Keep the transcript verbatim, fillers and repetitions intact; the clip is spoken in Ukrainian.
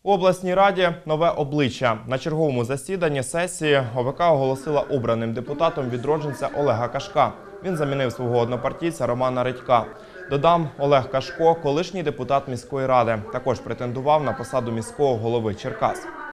У обласній раді нове обличчя. На черговому засіданні сесії О В К оголосила обраним депутатом відродженця Олега Кашка. Він замінив свого однопартійця Романа Редька. Додам, Олег Кашко – колишній депутат міської ради. Також претендував на посаду міського голови Черкас.